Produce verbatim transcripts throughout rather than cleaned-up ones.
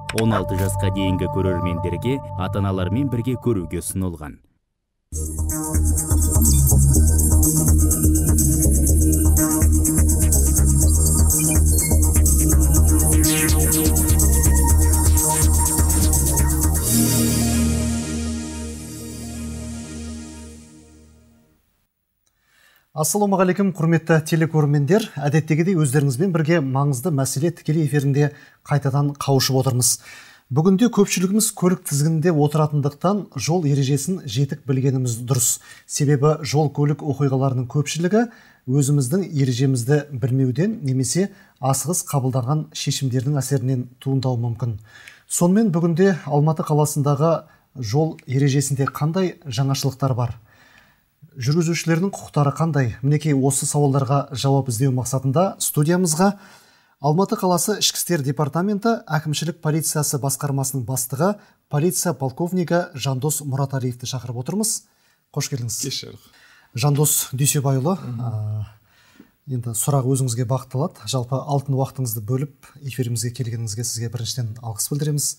он алты жасқа дейінгі көрермендерге ата-аналармен бірге көруге ұсынылған. Ассалаумағалейкум, құрметті телекөрермендер. Әдеттегідей өздеріңізбен бірге маңызды мәселе тікелей эфирінде қайтадан қауышып отырмыз. Бүгінде көпшілігіміз көлік тізгінінде отыратындықтан жол ережесін жетік білгеніміз дұрыс. Себебі жол көлік оқиғаларының көпшілігі өзіміздің ережемізді білмеуден немесе асығыс қабылданған шешімдердің әсерінен туындауы мүмкін. Сонымен бүгінде Алматы қаласындағы жол ережесінде қандай жаңашылықтар бар? Жүргізушілердің құқықтары қандай? Мінекей осы сауалдарға жауап іздеу мақсатында студиямызға Алматы қаласы Ішкі істер департаменті әкімшілік полициясы басқармасының бастығы полиция полковнигі Жандос Мұраталиевті шақырып отырмыз. Қош келдіңіз. Кешіріңіз. Жандос Дүйсебайұлы, енді сұрақ өзіңізге бағытталады. Жалпы алтын уақытыңызды бөліп эфирімізге келгеніңізге сізге біріншіден алғыс білдіреміз.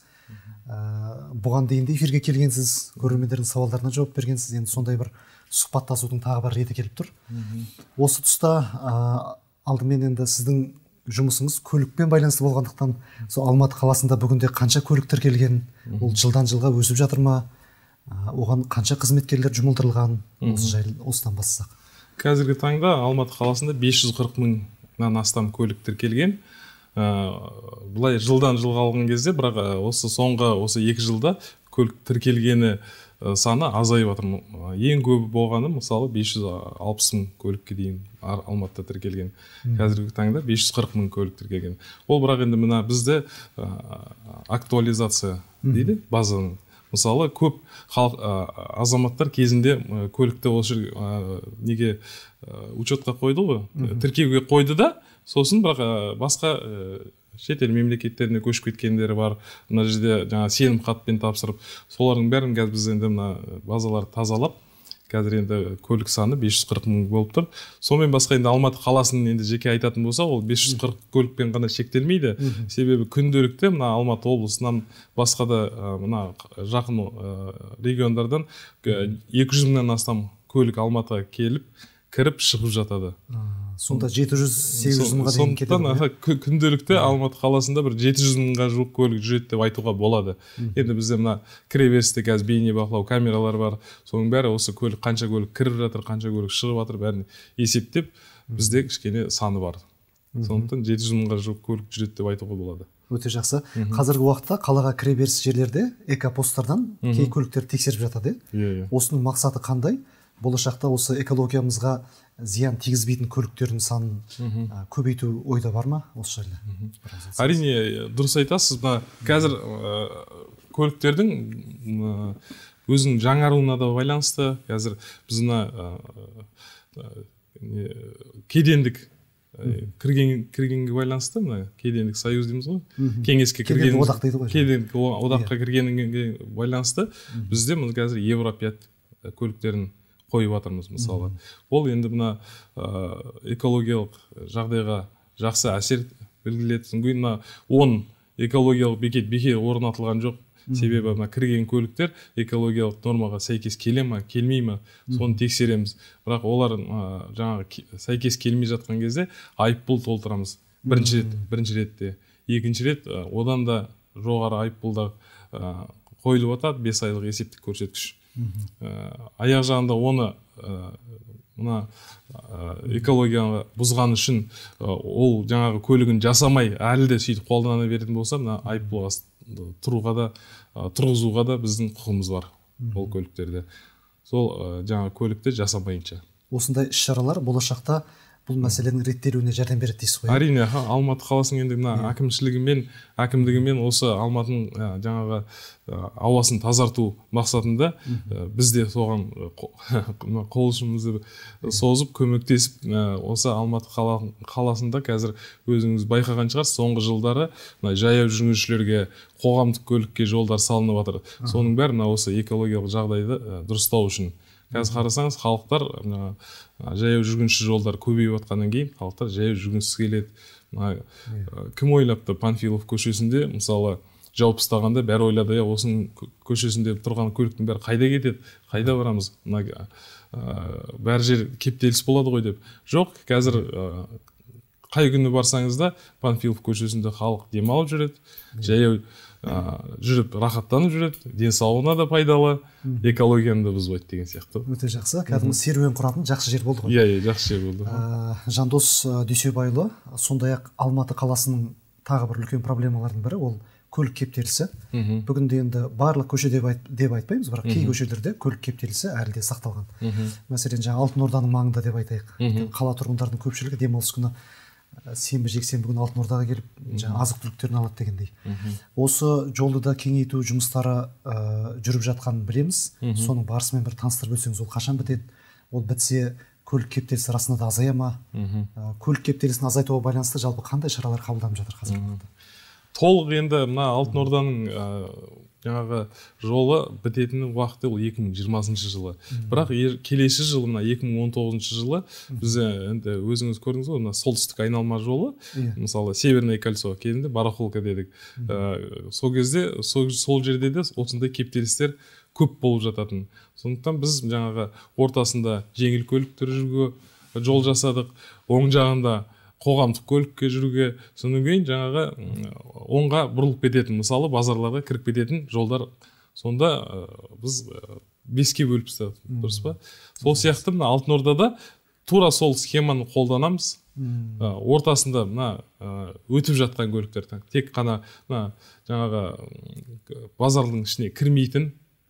Бұған дейін де эфирге келгенсіз, көрермендердің сауалдарына жауап бергенсіз, енді сондай бір сұхбаттасудың тағы бір реті келіп тұр. Осы тұста алдымен енді сіздің жұмысыңыз көлікпен байланысты болғандықтан, сол Алматы қаласында бүгінде қанша көлік тіркелген, ол жылдан жылға өсіп жатыр ма, оған қанша қызметкерлер жұмылдырылған, осы жайлы осыдан бастасақ. Қазіргі таңда Алматы қаласында бес жүз қырық мыңнан астам көлік тіркелген. Бұлай жылдан жылға алған кезде, бірақ осы соңғы осы екі жылда көлік тіркелгені саны азайып жатыр. Ең көбі болғаны мысалы бес жүз алпыс мың көлікке дейін Алматыда тіркелген. Қазіргі таңда бес жүз қырық мың көлік тіркелген. Ол бірақ енді мына бізде актуализация дейді базаның. Мысалы көп халық азаматтар кезінде көлікті осы неге учетқа қойды ғой, тіркеуге қойды да, сосын бірақ басқа шетел мемлекеттеріне көшіп кеткендері бар. Мына жерде жаңа сенім хатпен тапсырып, солардың бәрін қазір біз енді мына базаларды тазалап, қазір енді көлік саны бес жүз қырық мың болып тұр. Сонымен басқа енді Алматы қаласының енді жеке айтатын болса, ол бес жүз қырық көлікпен ғана шектелмейді. Себебі күнделікті мына Алматы облысынан басқа да мына жақын региондардан екі жүз мыңнан астам көлік Алматыға келіп, кіріп шығып жатады. Сонда жеті жүз сегіз жүз мыңға дейін кетеді. Сондықтан күнделікті Алматы қаласында бір жеті жүз мыңға жуық көлік жүреді деп айтуға болады. Енді бізде мына кіреберісте қазір бейне бақылау камералар бар. Соның бәрі осы көлік қанша көлік кіріп жатыр, қанша көлік шығып жатыр, бәрін есептеп бізде кішкене саны бар. Сондықтан жеті жүз мыңға жуық көлік жүреді деп айтуға болады. Өте жақсы. Қазіргі уақытта қалаға кіреберіс жерлерде экопосттардан кей көліктер тексеріп жатады. Осының мақсаты қандай? Болашақта осы экологиямызға зиян тигізбейтін көліктердің санын көбейту ойда бар ма осы жайлы? Әрине, дұрыс айтасыз. Қазір көліктердің өзінің жаңаруына да байланысты. Қазір біз кедендік кіргенге байланысты, кедендік союз дейміз ғой, кеңеске кірген одақ дейді ғой. Кедендік одаққа кіргенге байланысты бізде қазір Евро пять көліктерін қойып жатырмыз мысалы. Ол енді мына экологиялық жағдайға жақсы әсер белгілетсін. Мына он экологиялық бекет бекет орнатылған жоқ. Себебі мына кірген көліктер экологиялық нормаға сәйкес келе ма, келмей ма, соны тексереміз. Бірақ олар жаңағы сәйкес келмей жатқан кезде айыппұл толтырамыз. Бірінші рет, бірінші ретте. Екінші рет одан да жоғары айыппұлдар қойылып жатады, бес айлық есептік көрсеткіш. Аяқ жағында оны мына экологияны бұзған үшін ол жаңағы көлігін жасамай әлі де сөйтіп қолдана беретін болса, мына айыппұлға тұруға да тұрғызуға да біздің құқығымыз бар ол көліктерде. Сол жаңағы көлікті жасамайынша. Осындай іс-шаралар болашақта бұл мәселенің реттелуіне жәрдем береді дейсіз ғой? Әрине, Алматы қаласының енді мына әкімшілігімен, әкімдігімен осы Алматының жаңағы ауасын тазарту мақсатында біз де соған қол ұшымызды созып, көмектесіп, осы Алматы қаласында қазір өзіңіз байқаған шығарсыз, соңғы жылдары жаяу жүргіншілерге, қоғамдық көлікке жолдар салынып жатыр. Соның бәрі мына осы экологиялық жағдайды дұрыстау үшін. Қазір қарасаңыз, халықтар жаяу жүргінші жолдар көбейіп жатқаннан кейін, халықтар жаяу жүргіншісі келеді. Кім ойлапты Панфилов көшесінде, мысалы, жауып тастағанда бәрі ойлады, иә осының көшесінде тұрған көліктің бәрі қайда кетеді, қайда барамыз, мына бәр жер кептеліс болады ғой деп. Жоқ, қазір қай күні барсаңыз да Панфилов көшесінде халық демалып жүреді, жаяу жүріп рахаттанып жүреді, денсаулығына да пайдалы, экологияны да бұзбайды деген сияқты. Өте жақсы. Кәдімгі серуен құратын жақсы жер болды ғой. Иә, иә, жақсы жер болды. Жандос Дүйсебайұлы, сондай-ақ Алматы қаласының тағы бір үлкен проблемалардың бірі ол көлік кептелісі. Бүгінде енді барлық көше деп айтпаймыз, бірақ кей көшелерде көлік кептелісі әлі де сақталған. Мәселен, жаңа Алтын Орданың маңында деп айтайық. Қала тұрғындарының көпшілігі демалыс күні сенбі жексенбі күні Алтын Ордаға келіп жаңа азық-түліктерін алады дегендей. Осы жолды да кеңейту жұмыстары жүріп жатқанын білеміз. Соның барысымен бір таныстырып өтсеңіз, ол қашан бітеді? Ол бітсе көлік кептелісі расында да азая ма? Көлік кептелісін азайтуға байланысты жалпы қандай шаралар қабылданып жатыр қазіргі уақытта? Толық енді мына Алтын Орданың жаңағы жолы бітетін уақыты ол екі мың жиырмасыншы жылы. Бірақ келесі жылы, мына екі мың он тоғызыншы жылы біз енді өзіңіз көрдіңіз ғой, мына солтүстік айналма жолы, мысалы Северное кольцо кезінде барахолка дедік. Сол кезде сол жерде де осындай кептелістер көп болып жататын. Сондықтан біз жаңағы ортасында жеңіл көліктер жүруге жол жасадық, оң жағында қоғамдық көлікке жүруге, содан кейін жаңағы оңға бұрылып кететін, мысалы базарларға кіріп кететін жолдар, сонда біз беске бөліп тастадық, дұрыс па? Сол сияқты мына Алтын Ордада тура сол схеманы қолданамыз. Ортасында мына өтіп жатқан көліктер тек қана жаңағы базардың ішіне кірмейтін,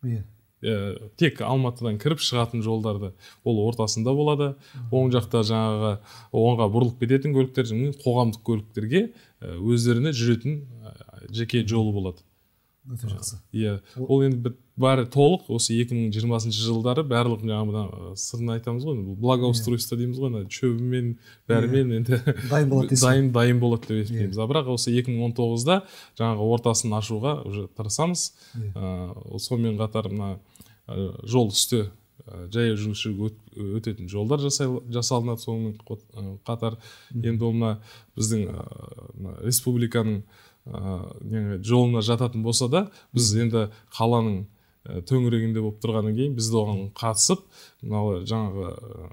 тек Алматыдан кіріп шығатын жолдарды ол ортасында болады. Оң жақта жаңағы оңға бұрылып кететін көліктер, қоғамдық көліктерге өздеріне жүретін жеке жолы болады. Өте жақсы. Иә, ол енді бәрі толық осы екі мың жиырмасыншы жылдары барлық жаңағы сырын айтамыз ғой, благоустройство дейміз ғой, шөбімен бәрімен енді дайын болады дайын дайын болады деп есептейміз. Бірақ осы екі мың он тоғызда жаңағы ортасын ашуға уже тырысамыз. Сонымен қатар мына жол үсті жаяу жүргіншілер өтетін жолдар жасалынады. Сонымен қатар енді мына біздің республиканың жолына жататын болса да, біз енді қаланың төңірегінде болып тұрғаннан кейін біз оған қатысып, жаңағы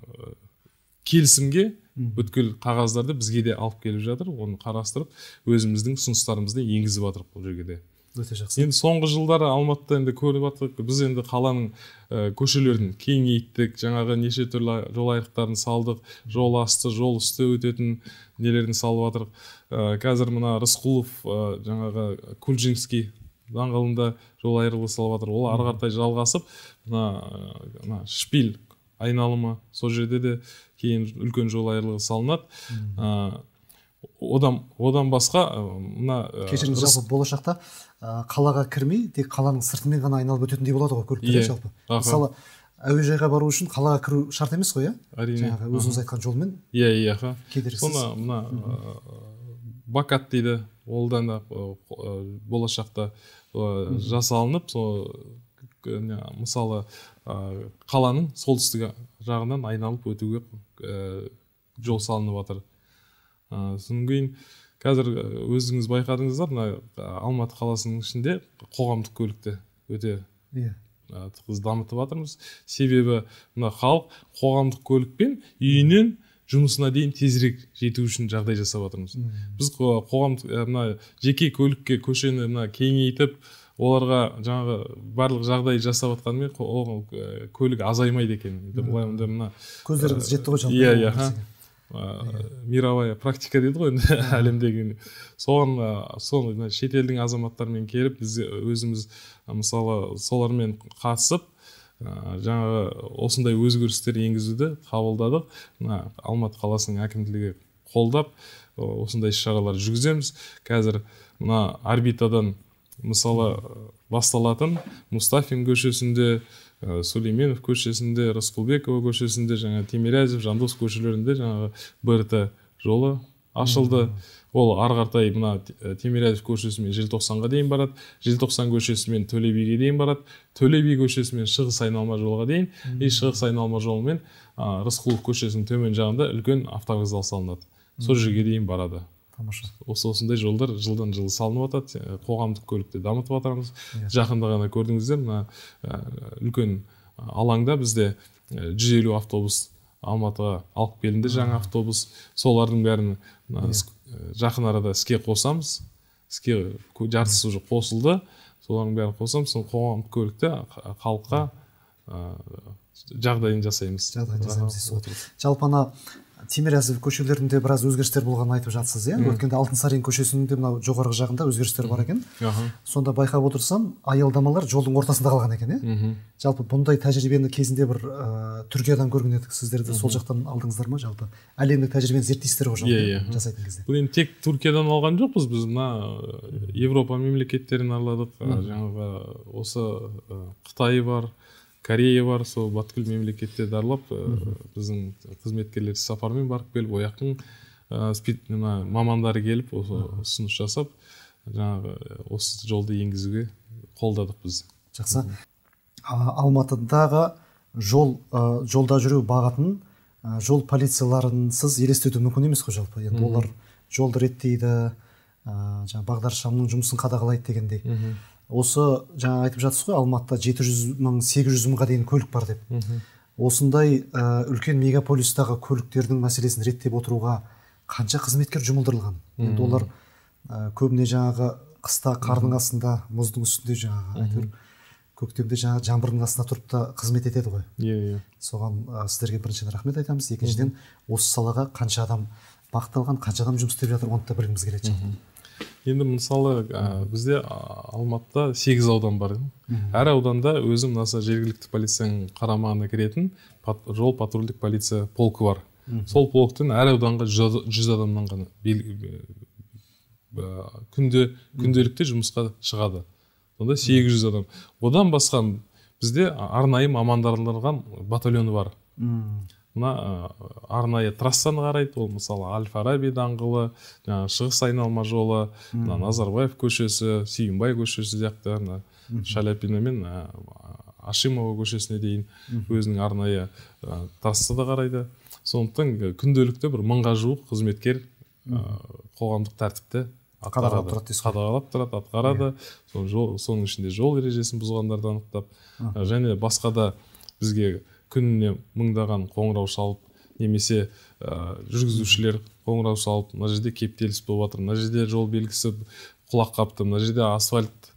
келісімге бүткіл қағаздарды бізге де алып келіп жатыр, оны қарастырып, өзіміздің ұсыныстарымызды енгізіп жатырмыз бұл жерге де. Өте жақсы. Енді соңғы жылдары Алматыда енді көріп жатырмыз, біз енді қаланың көшелерін кеңейттік, жаңағы неше түрлі жол айрықтарын салдық, жол асты, жол үсті өтетін нелерін салып жатырмыз. Қазір мына Рысқұлов жаңағы Кульжинский даңғылында жол айрығы салып жатыр. Ол ары қаратай жалғасып, мына Шпиль айналымы, сол жерде де кейін үлкен жол айрығы салынады. Одан одан басқа мына кешіріңіз, жалпы болашақта қалаға кірмей, тек қаланың сыртымен ғана айналып өтетіндей болады ғой көліктер жалпы. Мысалы, әуежайға бару үшін қалаға кіру шарт емес қой, иә? Әрине. Жаңағы өзіңіз айтқан жолмен. Иә, иә, ха. Кедергісіз. Соны мына Бакат дейді, олдан да болашақта жасалынып, мысалы қаланың солтүстік жағынан айналып өтуге жол салынып жатыр. Содан кейін қазір өзіңіз байқадыңыздар, мына Алматы қаласының ішінде қоғамдық көлікті өте тығыз дамытып жатырмыз. Себебі мына халық қоғамдық көлікпен үйінен жұмысына дейін тезірек жету үшін жағдай жасап жатырмыз. Біз қоғамдық мына жеке көлікке көшені мына кеңейтіп, оларға жаңағы барлық жағдай жасап жатқанымен көлік азаймайды екен. Мына көздеріңіз жетті ғой жалпы. Иә, иә. Мировая практика дейді ғой енді әлемдегі. Соған соны шетелдің азаматтарымен келіп, біз өзіміз мысалы солармен қатысып, жаңағы осындай өзгерістер енгізуді қабылдадық. Алматы қаласының әкімдігі қолдап осындай шаралар жүргіземіз. Қазір мына орбитадан мысалы басталатын Мұстафин көшесінде, Сүлейменов көшесінде, Рысқұлбекова көшесінде, жаңа Тимирязев, Жандос көшелерінде жаңағы БРТ жолы ашылды. Ол ары қаратай мына Тимирязев көшесімен Желтоқсанға дейін барады, Желтоқсан көшесімен Төле биге дейін барады, Төле би көшесімен Шығыс айналма жолға дейін, и Шығыс айналма жолымен Рысқұлов көшесінің төмен жағында үлкен автовокзал салынады. Сол жерге дейін барады. тамаша. Осы осындай жолдар жылдан жылы салынып жатады, қоғамдық көлікті дамытып жатырмыз. Жақында ғана көрдіңіздер, мына үлкен алаңда бізде жүз елу автобус Алматыға алып келінді, жаңа автобус. Солардың бәрін жақын арада іске қосамыз. Іске жартысы уже қосылды. Солардың бәрін қосамыз, сол қоғамдық көлікте халыққа жағдайын жасаймыз. Жағдайын жасаймыз. Жалпы ана Тимирязев көшелерінде біраз өзгерістер болғанын айтып жатсыз, иә? Өткенде Алтынсарин көшесінде мынау жоғарғы жағында өзгерістер бар екен. Сонда байқап отырсам, аялдамалар жолдың ортасында қалған екен, иә? Жалпы бұндай тәжірибені кезінде бір Түркиядан көрген едік, сіздерді сол жақтан алдыңыздар ма, жалпы? Әлемдік тәжірибені зерттейсіздер ғой жалпы жасайтын кезде. Бұл енді тек Түркиядан алған жоқпыз, біз мына Европа мемлекеттерін арладық, жаңағы осы Қытай бар, Корея бар, сол баткүл мемлекеттерді аралап, біздің қызметкерлер сапармен барып келіп, ояқтың мамандары келіп, ұсыныс жасап, жаңағы осы жолды енгізуге қолдадық біз. Жақсы. Алматыдағы жол жолда жүру бағытын жол полицияларынсыз елестету мүмкін емес қой жалпы. Енді олар жолды реттейді, жаңа бағдаршамның жұмысын қадағалайды дегендей. Осы жаңа айтып жатсыз ғой, Алматыда жеті жүз мың сегіз жүз мыңға дейін көлік бар деп. Осындай үлкен мегаполистағы көліктердің мәселесін реттеп отыруға қанша қызметкер жұмылдырылған? Енді олар көбіне жаңағы қыста қардың астында, мұздың үстінде жаңағы әйтеуір көктемде жаңағы жаңбырдың астында тұрып та қызмет етеді ғой. Иә, иә. Соған сіздерге біріншіден рахмет айтамыз. Екіншіден осы салаға қанша адам бағытталған, қанша адам жұмыс істеп жатыр, оны да білгіміз келеді. Енді мысалы бізде Алматыда сегіз аудан бар. Әр ауданда өзі мынасы жергілікті полицияның қарамағына кіретін жол патрульдік полиция полкі бар. Сол полктен әр ауданға жүз адамнан ғана күнделікті жұмысқа шығады. Сонда сегіз жүз адам. Одан басқа бізде арнайы мамандандырылған батальоны бар. Мына арнайы трассаны қарайды, ол мысалы Әл-Фараби даңғылы, Шығыс айналма жолы, Назарбаев көшесі, Сүйінбай көшесі сияқты, Шаляпина мен Ашимова көшесіне дейін өзінің арнайы трассасы да қарайды. Сондықтан күнделікті бір мыңға жуық қызметкер қоғамдық тәртіпті қадағалап тұрады, атқарады. Соның ішінде жол ережесін бұзғандарды анықтап, және басқа да бізге күніне мыңдаған қоңырау шалып, немесе жүргізушілер қоңырау шалып, мына жерде кептеліс болып жатыр, мына жерде жол белгісі құлақ қапты, мына жерде асфальт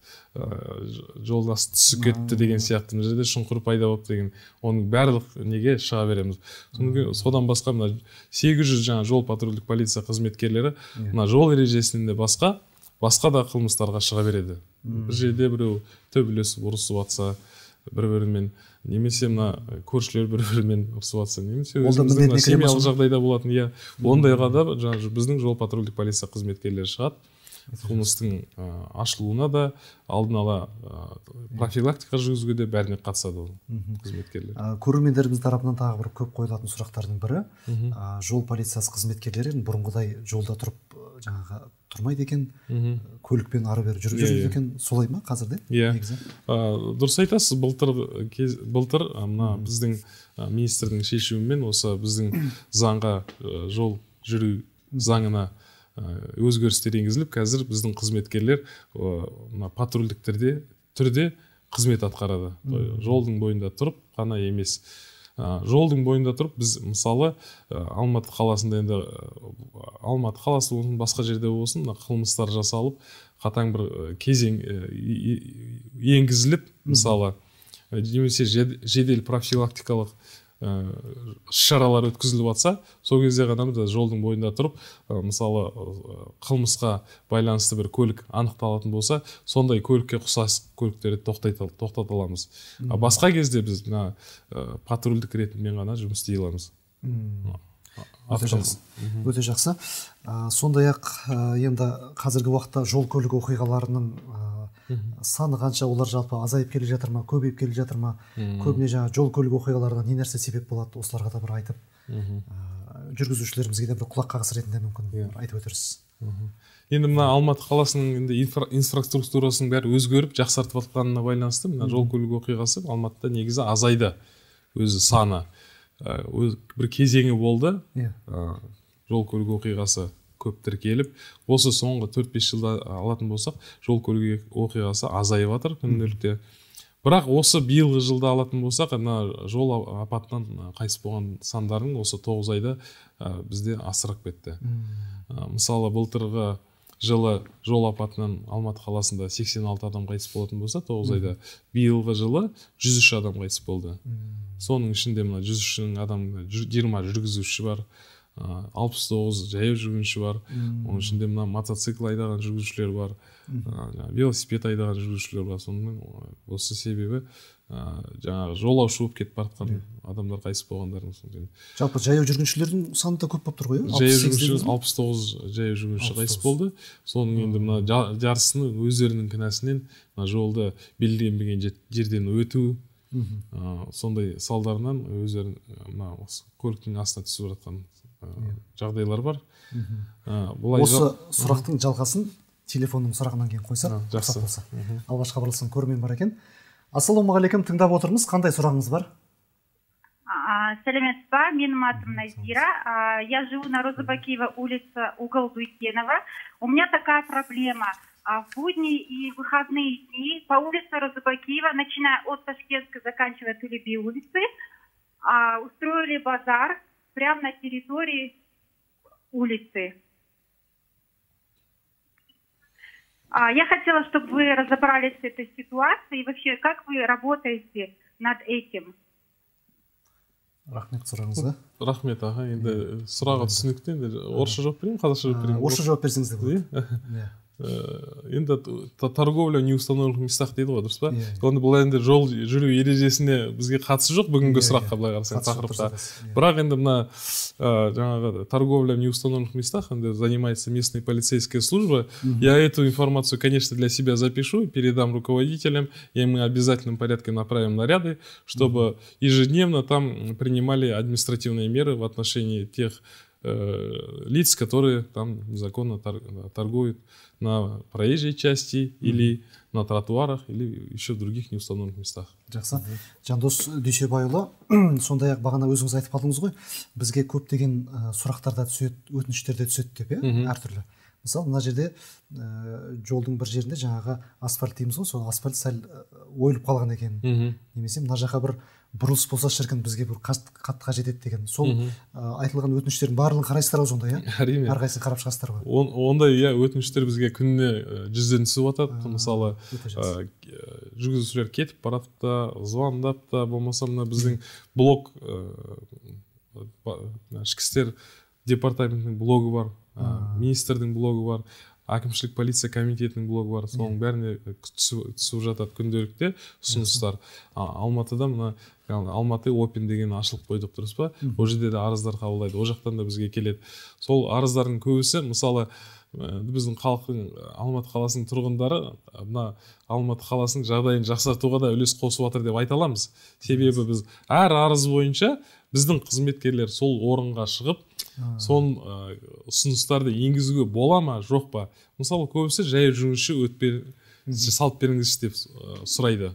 жолдас түсіп кетті деген сияқты, мына жерде шұңқыр пайда болып деген, оның барлық неге шыға береміз. Содан басқа мына сегіз жүз жаңа жол патрульдік полиция қызметкерлері мына жол ережесінен де басқа басқа да қылмыстарға шыға береді. Бір жерде біреу төбелесіп ұрысып жатса, бір-бірімен, немесе мына көршілер бір-бірімен ұрысып жатса, немесе өзіміздің семьялық жағдайда болатын, иә, ондайға да біздің жол патрульдік полиция қызметкерлері шығады. Қылмыстың ашылуына да, алдын ала профилактика жүргізуге де бәріне қатысады ол қызметкерлер. Көрермендеріміз тарапынан тағы бір көп қойылатын сұрақтардың бірі, жол полициясы қызметкерлері бұрынғыдай жолда тұрып жаңағы тұрмайды екен, көлікпен ары бері жүріп жүреді екен, солай ма қазірде? Иә, дұрыс айтасыз. Былтыр былтыр мына біздің министрдің шешуімен осы біздің заңға, жол жүру заңына өзгерістер енгізіліп, қазір біздің қызметкерлер патрульдік түрде қызмет атқарады. Жолдың бойында тұрып қана емес. Жолдың бойында тұрып біз мысалы Алматы қаласында, енді Алматы қаласы болсын, басқа жерде болсын, қылмыстар жасалып, қатаң бір кезең енгізіліп, мысалы немесе жедел профилактикалық шаралар өткізіліп жатса, сол кезде ғана біз жолдың бойында тұрып, мысалы қылмысқа байланысты бір көлік анықталатын болса, сондай көлікке ұқсас көліктерді тоқтата аламыз. Басқа кезде біз патрульдік ретімен ғана жұмыс істей аламыз. Өте жақсы. Сондай-ақ енді қазіргі уақытта жол көлік оқиғаларының саны қанша, олар жалпы азайып келе жатыр ма, көбейіп келе жатыр ма? Көбіне жаңа жол көлік оқиғаларына не нәрсе себеп болады, осыларға да бір айтып, жүргізушілерімізге де бір құлақ қағыс ретінде мүмкін айтып өтерсіз. Енді мына Алматы қаласының инфраструктурасының бәрі өзгеріп, жақсартып жатқанына байланысты, мына жол көлік оқиғасы Алматыда негізі азайды, өзі саны. Бір кезеңі болды, жол көлік оқиғасы көп тіркеліп, осы соңғы төрт бес жылда алатын болсақ, жол көлік оқиғасы азайып жатыр күнделікте. Бірақ осы биылғы жылда алатын болсақ, жол апатынан қайтыс болған сандардың осы тоғыз айда бізде асырып кетті. Мысалы, былтырғы жылы жол апатынан Алматы қаласында сексен алты адам қайтыс болатын болса, тоғыз айда, биылғы жылы жүз үш адам қайтыс болды. Соның ішінде мына жүз үш адам, жиырма жүргізуші бар, алпыс тоғыз жаяу жүргінші бар. Оның ішінде мына мотоцикл айдаған жүргізушілер бар, велосипед айдаған жүргізушілер бар. Сонымен осы себебі жаңағы жолаушы болып кетіп баратқан адамдар қайтыс болғандардың сонымен. Жалпы жаяу жүргіншілердің саны да көп болып тұр ғой? Жаяу жүргінші алпыс тоғыз жаяу жүргінші қайтыс болды. Соның енді мына жарысының өздерінің кінәсінен жолды белгіленбеген жерден өту, сондай салдарынан өздерін мына көліктің астына түсіп жатқан жағдайлар бар. Осы сұрақтың жалғасын телефонның сұрағынан кейін қойсақ, жақсы болса. Алғашқы хабарласқан көрермен бар екен. Ассалаумағалейкум, тыңдап отырмыз. Қандай сұрағыңыз бар? Сәлеметсіз ба? Менің атым Назира. Я живу на Роза Бакиева, улица, угол Дуйтенова. У меня такая проблема. В будни и выходные дни по улице Роза Бакиева, начиная от Ташкентской, заканчивая Тулеби улицы, устроили базар прямо на территории улицы. Я хотела, чтобы вы разобрались с этой ситуацией и вообще, как вы работаете над этим? Рахмет сұрағыңызға. Рахмет, аға. Енді сұраға түсінікті, енді орысша жауап берейін, қазақша жауап берейін. Орысша жауап берсеңіз де болады. Енді торговля в неустановленных местах дейді ғой, дұрыс па? Онда бұл енді жол жүру ережесіне бізге қатысы жоқ бүгінгі сұраққа былай қарасаң тақырыпта. Бірақ енді мына жаңағы торговля в неустановленных местах енді занимается местная полицейская служба. Я эту информацию, конечно, для себя запишу, передам руководителям, и мы в обязательном порядке направим наряды, чтобы ежедневно там принимали административные меры в отношении тех лиц, которые там незаконно торгуют на проезжей части или на тротуарах или еще в других неустановленных местах. Жақсы. Жандос Дүйсебайұлы, сондай-ақ бағана өзіңіз айтып қалдыңыз ғой, бізге көптеген сұрақтарда түседі, өтініштерде түседі деп, әртүрлі. Мысалы, мына жерде жолдың бір жерінде жаңағы асфальт дейміз ғой, сол асфальт сәл ойылып қалған екен. Немесе мына жаққа бір бұрылыс болса шіркін бізге бір қатты қажет етеді деген. Сол айтылған өтініштердің барлығын қарайсыздар ғой сонда, иә? Әрине. Әрқайсысын қарап шығасыздар ғой. Ондай иә өтініштер бізге күніне жүзден түсіп жатады. Мысалы, жүргізушілер кетіп баратып та, звондап та, болмаса мына біздің блог, ішкі істер департаментінің блогы бар, министрдің блогы бар, әкімшілік полиция комитетінің блогы бар, соның бәріне түсіп жатады күнделікте ұсыныстар. Алматыда мына Алматы Опен деген ашылып қойдық, дұрыс па? Ол жерде де арыздар қабылдайды, ол жақтан да бізге келеді. Сол арыздардың көбісі, мысалы, біздің халықтың, Алматы қаласының тұрғындары мына Алматы қаласының жағдайын жақсартуға да үлес қосып жатыр деп айта аламыз. Себебі біз әр арыз бойынша біздің қызметкерлер сол орынға шығып, сон ұсыныстарды енгізуге бола ма, жоқ па? Мысалы, көбісі жаяу жүргінші өтпе салып беріңіз деп сұрайды.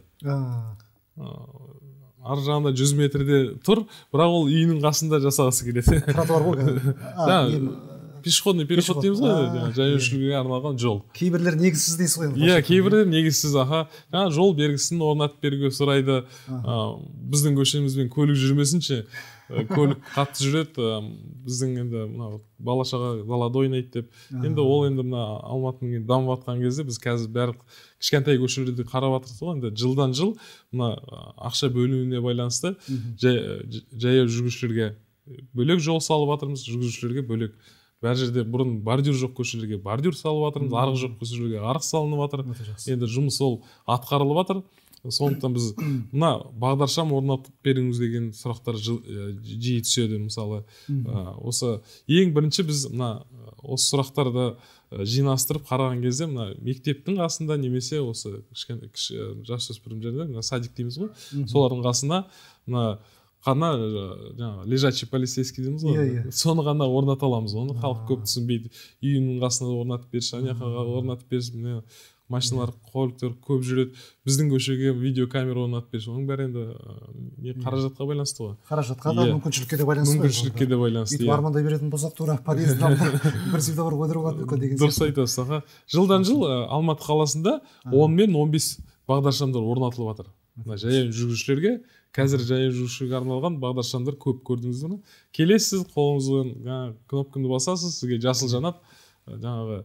Ар жағында жүз метрде тұр, бірақ ол үйінің қасында жасағысы келеді. Тротуар ғой. Пешеходный переход дейміз ғой, жаяу жүруге арналған жол. Кейбірлер негізсіз дейсіз ғой. Иә, кейбірлер негізсіз, аха. Жол белгісін орнатып беруге сұрайды. Біздің көшемізбен көлік жүрмесінші, көлік қатты жүреді, біздің енді бала-шаға далада ойнайды деп. Енді ол енді мына Алматының дамып жатқан кезде біз қазір бәрі кішкентай көшелерді қарап жатырмыз ғой. Енді жылдан жыл мына ақша бөлінуіне байланысты жаяу жүргіншілерге бөлек жол салып жатырмыз, жүргізушілерге бөлек. Бәр жерде бұрын бордюр жоқ көшелерге бордюр салып жатырмыз, арық жоқ көшелерге арық салынып жатыр. Енді жұмыс ол атқарылып жатыр. Сондықтан біз мына бағдаршам орнатып беріңіз деген сұрақтар жиі түседі. Мысалы, осы ең бірінші біз мына осы сұрақтарды жинастырып қараған кезде мына мектептің қасында немесе осы жасөспірімдерде мына садик дейміз ғой, солардың қасына мына ғана жаңағы лежачий полицейский дейміз ғой, соны ғана орната аламыз. Оны халық көп түсінбейді. Үйінің қасына орнатып берші, ана жаққа орнатып берші, міне машиналар, көліктер көп жүреді. Біздің көшеге видеокамера орнатып берші. Оның бәрі енді не қаражатқа байланысты ғой. Қаражатқа да, мүмкіншілікке де байланысты. Мүмкіншілікке де байланысты. Өйтіп армандай беретін болсақ, тура подъездің алдына бір светофор қойдырып алады деген. Дұрыс айтасыз, аға. Жылдан жыл Алматы қаласында он мен он бес бағдаршамдар орнатылып жатыр. Жаяу жүргізушілерге, қазір жаяу жүргізушілерге арналған бағдаршамдар көп көрдіңіздер ме? Келесіз, қолыңызға кнопканы басасыз, сізге жасыл жанат, жаңағы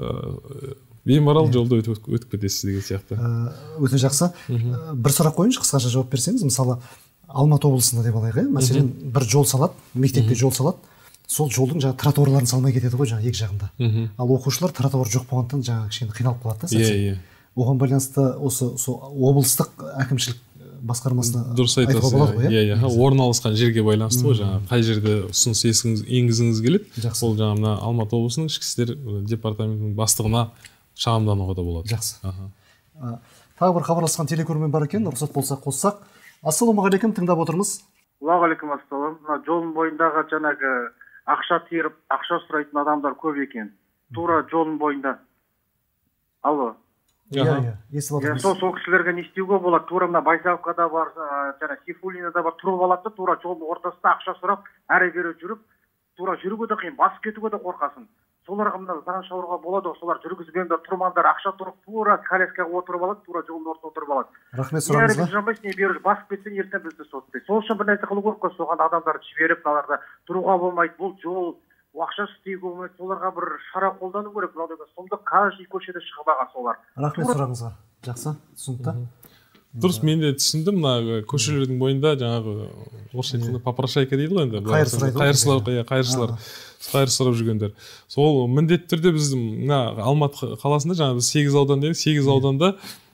беймарал жолда өтіп кетесіз деген сияқты. Өте жақсы. Бір сұрақ қойыңызшы, қысқаша жауап берсеңіз, мысалы Алматы облысында деп алайық, мәселен бір жол салады, мектепте жол салады, сол жолдың жаңағы тротуарларын салмай кетеді ғой, жаңағы екі жағында. Ал оқушылар тротуар жоқ болғандықтан жаңағы кішкене қиналып қалады да. Иә, иә. Оған байланысты осы облыстық әкімшілік басқармасына айтуға болады ғой, иә? Иә, орналасқан жерге байланысты ғой, жаңағы қай жерде ұсыныс енгізіңіз келеді, ол жаңағы Алматы облысының ішкі істер департаментінің бастығына шағымдануға да болады. Жақсы. Тағы бір хабарласқан телекөрермен бар екен, рұқсат болса қоссақ. Ассалаумағалейкум, тыңдап отырмыз. Уағалейкум ассалам. Мына жолдың бойындағы жаңағы ақша теріп, ақша сұрайтын адамдар көп екен. Тура жолдың бойында. Алло. Иә, иә, естіп отырмыз. Сол сол кісілерге не істеуге болады? Тура мына Байзақовқа бар, жаңа Сейфуллинада бар, тұрып алады, тура жолдың ортасында ақша сұрап, әрі-бері жүріп, тура жүруге де қиын, басып кетуге де қорқасың. Соларға мына заң шығаруға болады, солар жүргізбеңдер, тұрмаңдар, ақша тұрып, тура коляскаға отырып алады, тура жолдың ортасына отырып алады. Рахмет сұрағыңызға. Не жанбайсың, не бері басып кетсең, ертең бізді соттайды. Сол үшін бір нәрсе қылу керек қой, соған адамдарды жіберіп, мыналарда тұруға болмайды, бұл жол ақша істеуге болмайды, соларға бір шара қолдану керек. Сонда каждый көшеде шығып алған солар. Рахмет сұрағыңызға. Жақсы, түсінікті. Дұрыс, мен де түсіндім, мына көшелердің бойында жаңағы орысша айтқанда попрошайка дейді ғой енді. Қайыр сұрайды. Қайыршылар, қайыршылар, қайыр сұрап жүргендер. Сол міндетті түрде біздің мына Алматы қаласында жаңағы сегіз аудан дедік, сегіз ауданда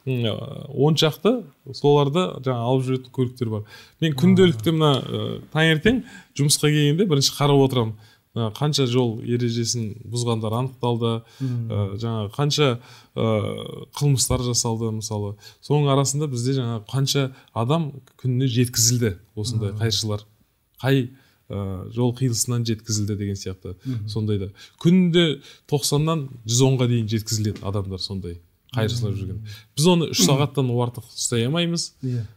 он шақты соларды жаңа алып жүретін көліктер бар. Мен күнделікті мына таңертең жұмысқа келгенде бірінші қарап отырамын. Қанша жол ережесін бұзғандар анықталды, жаңа қанша қылмыстар жасалды мысалы. Соның арасында бізде жаңа қанша адам күніне жеткізілді осындай қайыршылар. Қай жол қиылысынан жеткізілді деген сияқты. Сондайда күнде тоқсаннан жүз онға дейін жеткізіледі адамдар сондай қайыршылар жүрген. Біз оны үш сағаттан артық ұстай алмаймыз.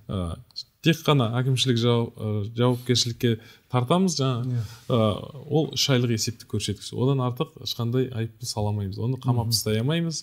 Тек қана әкімшілік жауапкершілікке тартамыз, жаңа ол үш айлық есептік көрсеткіш. Одан артық ешқандай айыппұл сала алмаймыз. Оны қамап ұстай алмаймыз.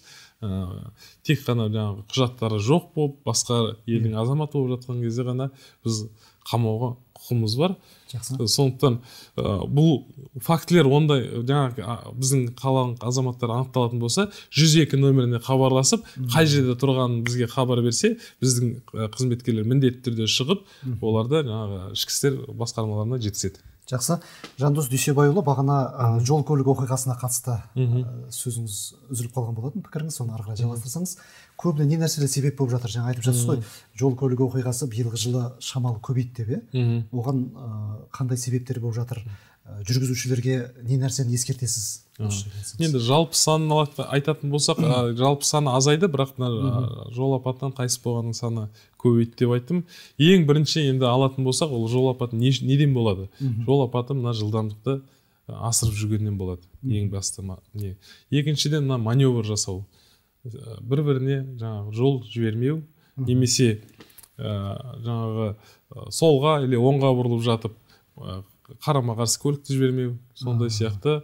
Тек қана жаңағы құжаттары жоқ болып, басқа елдің азаматы болып жатқан кезде ғана біз қамауға құқымыз бар. Сондықтан бұл фактілер ондай жаңағы біздің қаланың азаматтары анықталатын болса, жүз екі нөміріне хабарласып, қай жерде тұрғанын бізге хабар берсе, біздің қызметкерлер міндетті түрде шығып, оларды жаңағы ішкі істер басқармаларына жеткізеді. Жақсы. Жандос Дүйсебайұлы, бағана жол көлік оқиғасына қатысты сөзіңіз үзіліп қалған болатын, пікіріңіз, соны ары қарай жалғастырсаңыз. Көбіне не нәрселер себеп болып жатыр? Жаңа айтып жатсыз ғой, жол көлік оқиғасы биылғы жылы шамалы көбейді деп, е? Оған қандай себептер болып жатыр? Жүргізушілерге не нәрсені ескертесіз? Енді жалпы санын айтатын болсақ, жалпы саны азайды, бірақ жол апатынан қайтыс болғанның саны көбейді деп айттым. Ең бірінші енді алатын болсақ, ол жол апаты неден болады? Жол апаты мына жылдамдықты асырып жүргеннен болады. Ең басты не. Екіншіден мына маневр жасау. Бір-біріне жаңағы жол жібермеу, немесе жаңағы солға или оңға бұрылып жатып қарама-қарсы көлікті жібермеу, сондай сияқты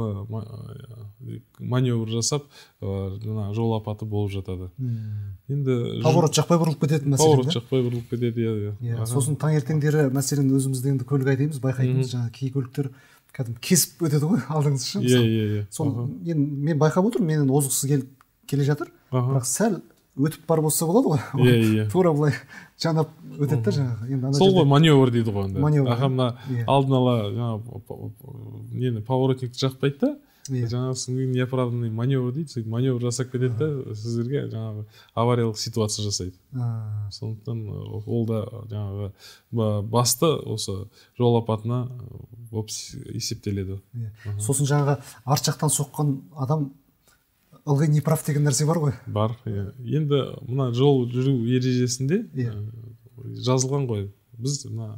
маневр жасап жол апаты болып жатады. Енді поворот жақпай бұрылып кетеді мәселен. Поворот жақпай бұрылып кетеді, иә. Сосын таңертеңдері мәселен өзімізде енді көлік айдаймыз, байқайтынбыз, жаңағы кей көліктер кәдімгі кесіп өтеді ғой алдыңыз үшін. Иә, иә, иә. Соны мен байқап отырмын, менен озғысы келе жатыр, бірақ сәл өтіп барып болса болады ғой. Тура былай жанап өтеді жаңағы. Сол ғой маневр дейді ғой онда. Ағамна алдын ала нені поворотникті жақпайды да, жаңағы неоправданный маневр дейді, маневр жасап кетеді да, сіздерге жаңағы авариялық ситуация жасайды. Сондықтан ол да жаңағы басты осы жол апатына есептеледі. Сосын жаңағы арт жақтан соққан адам ылғи неправ деген нәрсе бар ғой? Бар. Енді мына жол жүру ережесінде жазылған ғой. Біз мына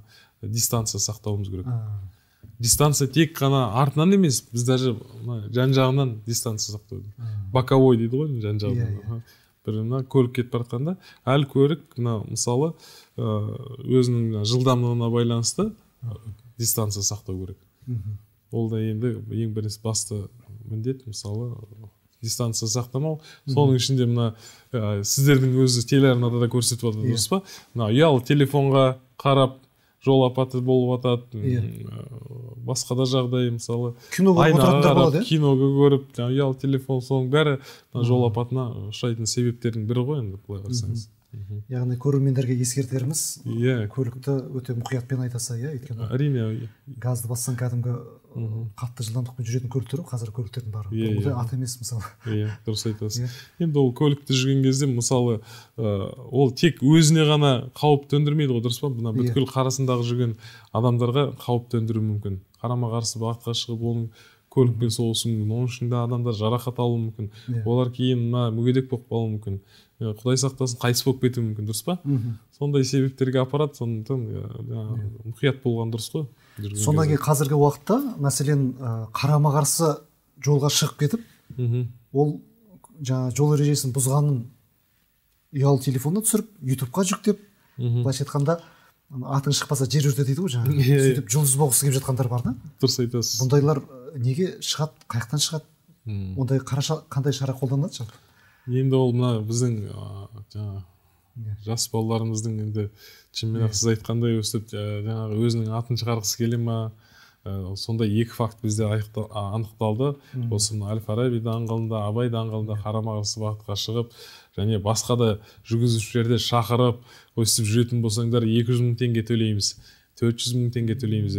дистанция сақтауымыз керек. Дистанция тек қана артынан емес, біз даже жан жағынан дистанция сақтау. Боковой дейді ғой, жан жағынан. Бір мына көлік кетіп бара жатқанда, әлі көлік мына мысалы өзінің жылдамдығына байланысты дистанция сақтау керек. Ол да енді ең бірінші басты міндет, мысалы дистанция сақтамау. Соның ішінде мына сіздердің өзі телеарнада да көрсетіп жатыр, дұрыс па? Мына ұялы телефонға қарап жол апаты болып жатады, басқа да жағдай, мысалы айнаға киноға көріп, ұялы телефон, соның бәрі жол апатына ұшырайтын себептердің бірі ғой, енді былай қарасаңыз. Яғни көрермендерге ескертеріміз, көлікті өте мұқиятпен айтаса, өйткені әрине газды бассаң кәдімгі қатты жылдамдықпен жүретін көліктер, қазір көліктердің бары бұл ат емес, мысалы. Иә, дұрыс айтасыз. Енді ол көлікті жүрген кезде, мысалы, ол тек өзіне ғана қауіп төндірмейді ғой, дұрыс па? Мына бүткіл қарасындағы жүрген адамдарға қауіп төндіруі мүмкін. Қарама қарсы бағытқа шығып, оның көлікпен соғысуы мүмкін. Оның ішінде адамдар жарақат алуы мүмкін. Олар кейін мына мүгедек болып қалуы мүмкін. Құдай сақтасын, қайтыс болып кетуі мүмкін, дұрыс па? Сондай себептерге апарады, сондықтан мұқият болған дұрыс қой. Сондан кейін қазіргі уақытта, мәселен, қарама қарсы жолға шығып кетіп, ол жаңа жол ережесін бұзғанын ұялы телефонына түсіріп, ютубқа жүктеп, былайша айтқанда атың шықпаса жер өрте дейді ғой, жаңа сөйтіп жұлдыз болғысы келіп жатқандар бар да? Дұрыс айтасыз. Бұндайлар неге шығады, қаяқтан шығады? Ондай қандай шара қолданады жалпы? Енді ол мына біздің жас балаларымыздың енді шынымен сіз айтқандай өстіп жаңағы өзінің атын шығарғысы келе ма, сондай екі факт бізде анықталды. Осы Әл-Фараби даңғылында, Абай даңғылында қарама қарсы бағытқа шығып, және басқа да жүргізушілерді шақырып, өстіп жүретін болсаңдар екі жүз мың теңге төлейміз, төрт жүз мың теңге төлейміз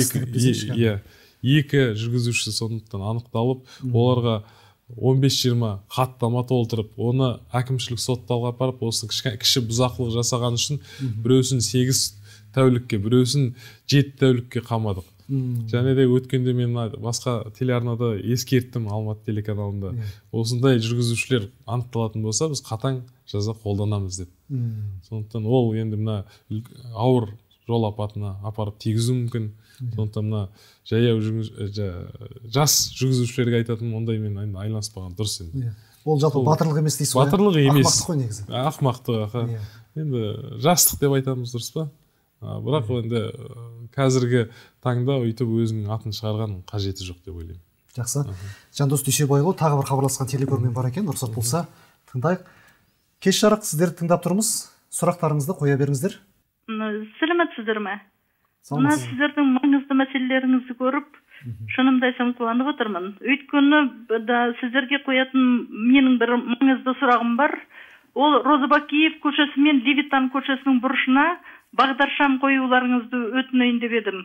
деп. Екі жүргізуші сондықтан анықталып, оларға он бес жиырма хаттама толтырып, оны әкімшілік сотталға апарып, осы кіші бұзақылық жасаған үшін біреусін сегіз тәулікке, біреусін жеті тәулікке қамадық. Және де өткенде мен басқа телеарнада ескерттім, Алматы телеканалында. Осындай жүргізушілер анықталатын болса, біз қатаң жаза қолданамыз деп. Сондықтан ол енді мына ауыр жол апатына апарып тигізу мүмкін. Сондықтан мына жаяу жас жүргізушілерге айтатын ондаймен айланыспаған дұрыс енді. Ол жалпы батырлық емес дейсіз ғой? Батырлық емес. Ақымақтық қой негізі. Ақымақтық. Енді жастық деп айтамыз, дұрыс па? Бірақ енді қазіргі таңда өйтіп өзінің атын шығарған қажеті жоқ деп ойлаймын. Жақсы. Жандос Дүйсебайұлы, тағы бір хабарласқан телекөрермен бар екен, рұқсат болса тыңдайық. Кеш жарық, сіздерді тыңдап тұрмыз. Сұрақтарыңызды қоя беріңіздер. Сәлеметсіздер ме? Мына сіздердің маңызды мәселелеріңізді көріп, шынымды айтсам қуанып отырмын. Өйткені да сіздерге қоятын менің бір маңызды сұрағым бар. Ол Розыбакиев көшесі мен Левитан көшесінің бұрышына бағдаршам қоюларыңызды өтінейін деп едім.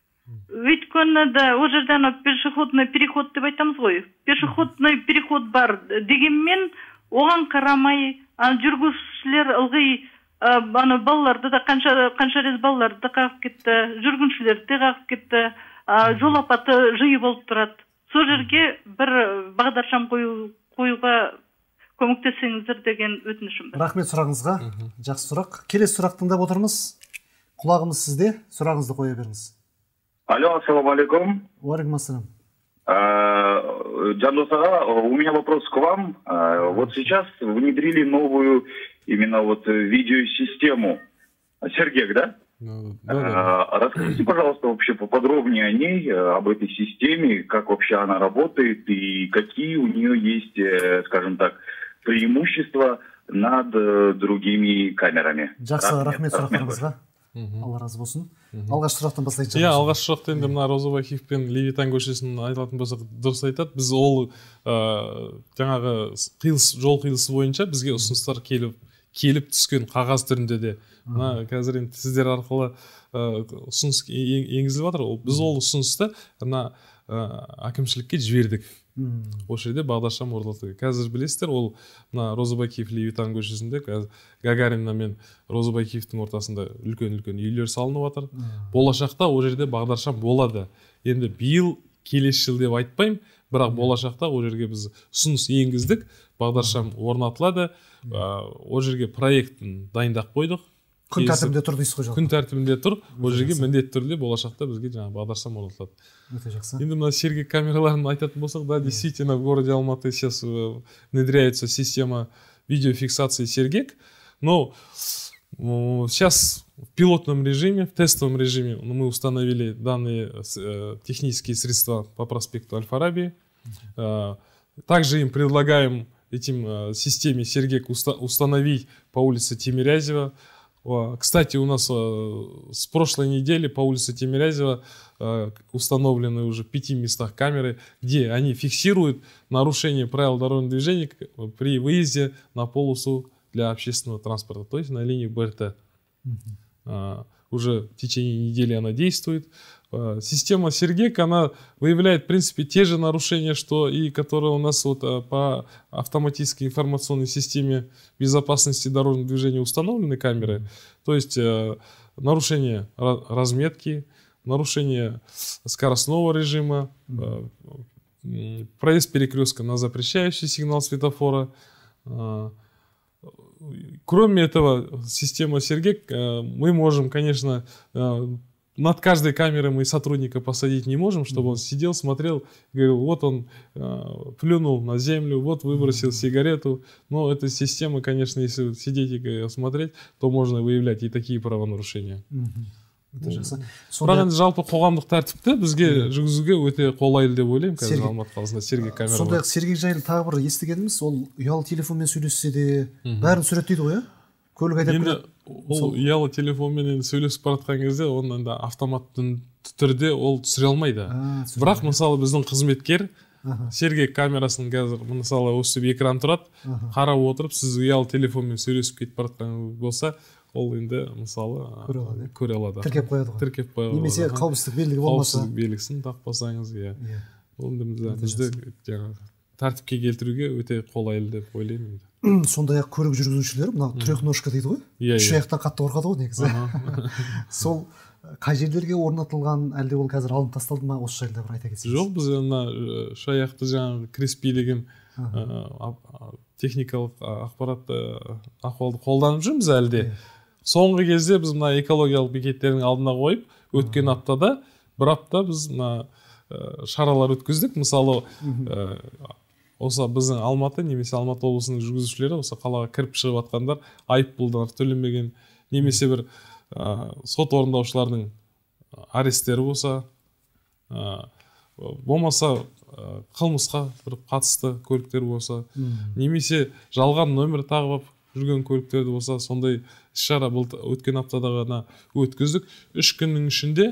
Өйткені да ол жерден пешеходный переход деп айтамыз ғой. Пешеходный переход бар дегенмен, оған қарамай жүргізушілер ылғи аны балаларды да қанша қанша рет балаларды да қағып кетті, жүргіншілерді де қағып кетті, жол апаты жиі болып тұрады. Сол жерге бір бағдаршам қоюға көмектессеңіздер деген өтінішім бар. Рахмет сұрағыңызға. Жақсы сұрақ. Келесі сұрақ тыңдап отырмыз. Құлағымыз сізде, сұрағыңызды қоя беріңіз. Алло, ассаламу алейкум. Уалейкум ассалам. Жандос ага, у меня вопрос к вам. Вот сейчас внедрили новую именно вот видеосистему. Сергей, да? Ну, да, да. Расскажите, пожалуйста, вообще поподробнее о ней, об этой системе, как вообще она работает и какие у нее есть, скажем так, преимущества над другими камерами. Жақсы, рахмет сұрақтарыңызға. Алла разы болсын. Алғаш сұрақтан бастайық. Иә, алғаш сұрақты енді мына Розыбакиев пен Левитан көшесін айтылатын болсақ дұрыс айтады. Біз ол жаңағы жол қиылысы бойынша бізге ұсыныстар келіп келіп түскен қағаз түрінде де. Мына қазір енді сіздер арқылы ұсыныс енгізіліп жатыр. Біз ол ұсынысты мына әкімшілікке жібердік. Осы жерде бағдаршам орнатылды. Қазір білесіздер, ол мына Розыбакиев Левитан көшесінде Гагарина мен Розыбакиевтің ортасында үлкен-үлкен үйлер салынып жатыр. Болашақта ол жерде бағдаршам болады. Енді биыл келесі жыл деп айтпаймын, бірақ болашақта ол жерге біз ұсыныс енгіздік, бағдаршам орнатылады. Ол жерге проектін дайындап қойдық. күн тәртібінде тұр дейсіз ғой жалпы. Күн тәртібінде тұр. Ол жерге міндетті түрде болашақта бізге жаңағы бағдаршам орнатылады. Өте жақсы. Енді мына сергек камераларын айтатын болсақ, да, действительно в городе Алматы сейчас внедряется система видеофиксации сергек. Но сейчас в пилотном режиме, в тестовом режиме мы установили данные технические средства по проспекту Аль-Фараби. Также им предлагаем этим системе сергек установить по улице Тимирязева. Кстати, у нас с прошлой недели по улице Тимирязева установлены уже в пяти местах камеры, где они фиксируют нарушение правил дорожного движения при выезде на полосу для общественного транспорта, то есть на линии БРТ. Uh, уже в течение недели она действует. Uh, система сергек, она выявляет, в принципе, те же нарушения, что и которые у нас вот, uh, по автоматической информационной системе безопасности дорожного движения установлены камеры. То есть uh, нарушение разметки, нарушение скоростного режима, uh, проезд перекрестка на запрещающий сигнал светофора. Uh, Кроме этого, система сергек, мы можем, конечно, над каждой камерой мы сотрудника посадить не можем, чтобы он сидел, смотрел, говорил, вот он плюнул на землю, вот выбросил сигарету. Но эта система, конечно, если сидеть и смотреть, то можно выявлять и такие правонарушения. Бірақ енді жалпы қоғамдық тәртіпті бізге жүргізуге өте қолайлы деп ойлаймын қазір Алматы қаласында сергек камера. Сондай-ақ сергек жайлы тағы бір естігеніміз, ол ұялы телефонмен сөйлессе де бәрін суреттейді ғой, иә? Көлік айдап келеді. Ол ұялы телефонмен сөйлесіп баратқан кезде оны енді автоматтың түрде ол түсіре алмайды. Бірақ мысалы біздің қызметкер сергек камерасын қазір мысалы осы экран тұрады, қарап отырып, сіз ұялы телефонмен сөйлесіп кетіп баратқан болса, ол енді мысалы көре алады. Тіркеп қояды ғой. Тіркеп қояды. Немесе қауіпсіздік белгісі болмаса. Қауіпсіздік белгісін тақпасаңыз, иә. Ол бізді тәртіпке келтіруге өте қолайлы деп ойлаймын. Сондай-ақ көлік жүргізушілері мына трехножка дейді ғой. Үш аяқтан қатты қорқады ғой негізі. Сол қай жерлерге орнатылған, әлде ол қазір алынып тасталды ма, осы жайлы бір айта кетсеңіз? Жоқ, біз мына үш аяқты жаңағы креспи деген техникалық ақпаратты ахуалды қолданып жүрміз әлде. Соңғы кезде біз мына экологиялық бекеттердің алдына қойып, өткен аптада бір апта біз мына шаралар өткіздік. Мысалы, осы біздің Алматы, немесе Алматы облысының жүргізушілері осы қалаға кіріп шығып жатқандар айыппұлдар төленбеген, немесе бір сот орындаушылардың аресттері болса, болмаса қылмысқа бір қатысты көліктер болса, немесе жалған нөмір тағып жүрген көліктерді болса, сондай іс-шара өткен аптада ғана өткіздік. Үш күннің ішінде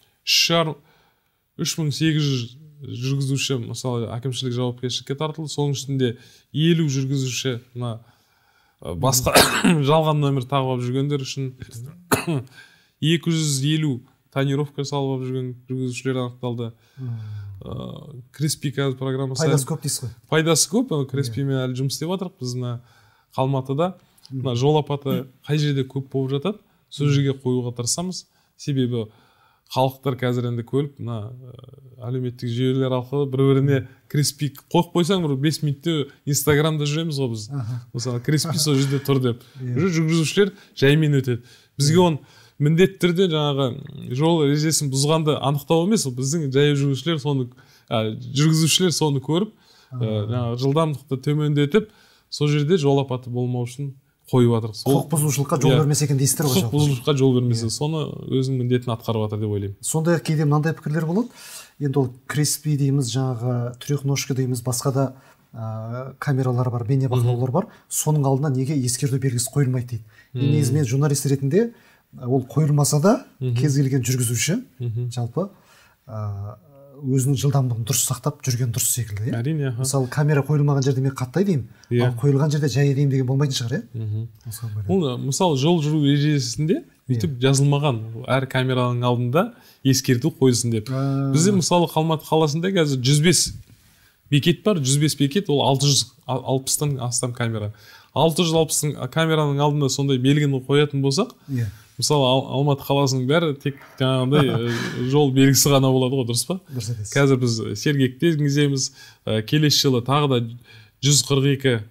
үш мың сегіз жүз жүргізуші мысалы әкімшілік жауапкершілікке тартылды. Соның ішінде елу жүргізуші басқа жалған нөмір тағып жүргендер үшін екі жүз елу тонировка салып жүрген жүргізушілер анықталды. Креспи қазір программасы. Пайдасы көп дейсіз ғой. Пайдасы көп. Креспимен әлі жұмыс істеп жатырмық. Біз мына Алматыда жол апаты қай жерде көп болып жатады, сол жерге қоюға тырысамыз. Себебі халықтар қазір енді көріп, мына әлеуметтік жүйелер арқылы бір-біріне креспи қойып қойсаң, бір бес минутте Инстаграмда жүреміз ғой біз. Мысалы, креспи сол жерде тұр деп. Жүргізушілер жаймен өтеді. Бізге оны міндетті түрде жаңағы жол ережесін бұзғанды анықтау емес, біздің жаяу жүргізушілер соны жүргізушілер соны көріп, жаңағы жылдамдықты төмендетіп, сол жерде жол апаты болмау үшін қойып жатыр. Құқық бұзушылыққа жол бермесе екен дейсіздер ғой. Құқық бұзушылыққа жол бермесе, соны өзінің міндетін атқарып жатыр деп ойлаймын. Сондай-ақ кейде мынандай пікірлер болады. Енді ол креспи дейміз, жаңағы трехножка дейміз, басқа да камералар бар, бейне бақылаулар бар. Соның алдына неге ескерту белгісі қойылмайды дейді. Негізі мен журналист ретінде ол қойылмаса да кез келген жүргізуші жалпы өзінің жылдамдығын дұрыс сақтап жүрген дұрыс секілді. Әрине. Мысалы, камера қойылмаған жерде мен қаттай деймін, ал қойылған жерде жай деймін деген болмайтын шығар, иә? Ол мысалы жол жүру ережесінде бүйтіп жазылмаған, әр камераның алдында ескерту қойылсын деп. Бізде мысалы Алматы қаласында қазір жүз бес бекет бар, жүз бес бекет, ол алты жүз алпыстан астам камера. алты жүз алпыс камераның алдында сондай белгіні қоятын болсақ, мысалы Алматы қаласының бәрі тек жаңағындай жол белгісі ғана болады ғой, дұрыс па? Қазір біз сергекті енгіземіз, келесі жылы тағы да жүз қырық екі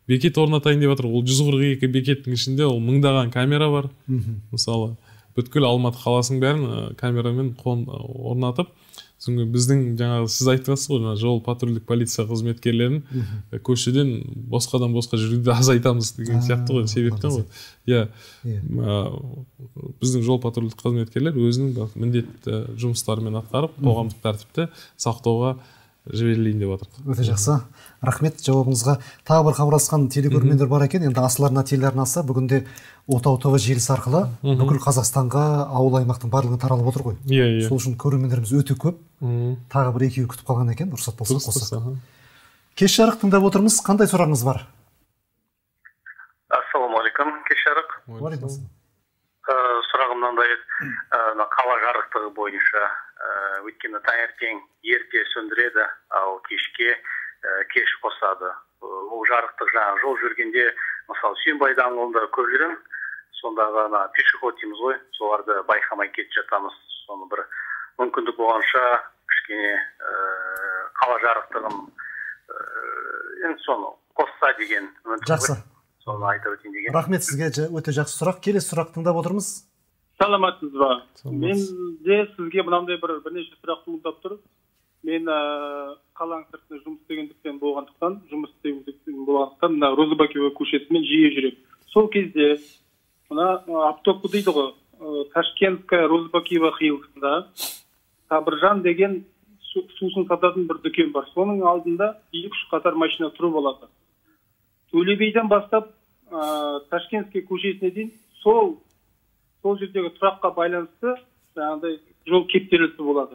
бекет орнатайын деп жатыр. Ол жүз қырық екі бекеттің ішінде ол мыңдаған камера бар. Мысалы, бүткіл Алматы қаласының бәрін камерамен орнатып, соңғы біздің жаңағы сіз айтыватсыз ғой, жол патрульдік полиция қызметкерлерін көшеден босқадан босқа жүруді азайтамыз деген сияқты ғой, себептен ғой. Иә, біздің жол патрульдік қызметкерлер өзінің міндетті жұмыстарымен атқарып, қоғамдық тәртіпті сақтауға жіберілейін деп жатыр. Өте жақсы. Рахмет жауабыңызға. Тағы бір хабарласқан телекөрермендер бар екен. Енді Асыл арна телеарнасы бүгінде Отау ТВ желісі арқылы бүкіл Қазақстанға, ауыл аймақтың барлығына таралып отыр ғой. Иә, иә. Сол үшін көрермендеріміз өте көп. Тағы бір екеуі күтіп қалған екен, рұқсат болса қоссақ. Кеш жарық тыңдап отырмыз. Қандай сұрағыңыз бар? Ассалаумағалейкум, кеш жарық. Уағалейкум. Сұрағым мынандай, қала жарықтығы бойынша, өйткені таңертең ерте сөндіреді, ал кешке кеш қосады. Ол жарықтық жаңағы жол жүргенде, мысалы Сүйінбай даңғылында көп жүремін, сондағы пешеход дейміз ғой, соларды байқамай кетіп жатамыз. Соны бір мүмкіндік болғанша кішкене қала жарықтығын енді соны қосса деген үмітім. Жақсы. Соны айтып өтейін деген. Рахмет сізге, өте жақсы сұрақ. Келесі сұрақ тыңдап отырмыз. Саламатсыз ба? Мен де сізге мынандай бір бірнеше сұрақ туындап тұр. Мен қаланың сыртында жұмыс істегендіктен болғандықтан, жұмыс істегендіктен болғандықтан, мына Розыбакиева көшесімен жиі жүрем. Сол кезде мына Аптоп дейді ғой, Ташкентская Розыбакиева қиылысында Сабыржан деген сусын сататын бір дүкен бар. Соның алдында екі-үш қатар машина тұрып алады. Төле биден бастап Ташкентская көшесіне дейін сол сол жердегі тұраққа байланысты жаңағыдай жол кептелісі болады.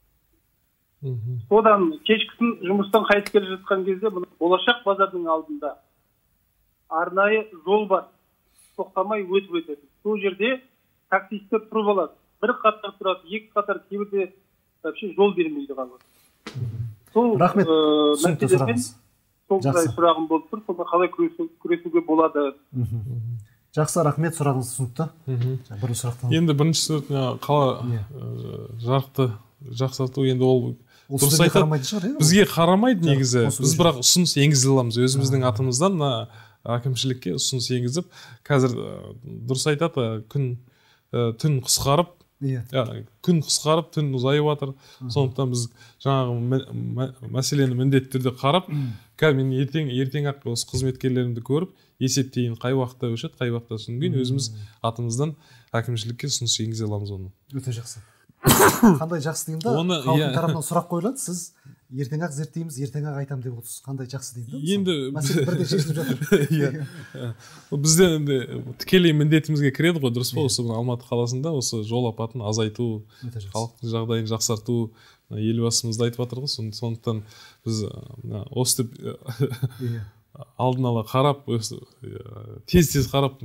Содан кешкісін жұмыстан қайтып келе жатқан кезде Болашақ базардың алдында арнайы жол бар. Тоқтамай өтіп өтеді. Сол жерде таксистер тұрып алады. Бір қатар тұрады, екі қатар, кейбірде вообще жол бермейді қалады. Сол рахмет. Түсінікті сұрағыңыз. Сол сұрағым болып тұр, сонда қалай күресуге болады? Жақсы, рахмет, сұрағыңыз түсінікті. Бірінші сұрақтан. Енді бірінші қала жарықты жақсарту, енді ол дұрыс айтады. Бізге қарамайды негізі. Біз бірақ ұсыныс енгізе аламыз. Өзіміздің атымыздан әкімшілікке ұсыныс енгізіп, қазір дұрыс айтады, күн түн қысқарып, күн қысқарып, түн ұзайып жатыр. Сондықтан біз жаңағы мәселені міндетті түрде қарап, мен ертең ертең ақ осы қызметкерлерімді көріп, есептейін қай уақытта өшеді, қай уақытта түсінген, өзіміз атымыздан әкімшілікке ұсыныс енгізе аламыз оны. Өте жақсы. Қандай жақсы деймін да, халықтың тарапынан сұрақ қойылады, сіз ертең ақ зерттейміз, ертең ақ айтам деп отырсыз. Қандай жақсы деймін да? Енді мәселе бірден шешіліп жатыр. Бізде енді тікелей міндетімізге кіреді ғой, дұрыс па? Осы Алматы қаласында осы жол апатын азайту, халықтың жағдайын жақсарту, елбасымыз айтып жатыр ғой. Сондықтан біз осы алдын ала қарап, тез-тез қарап,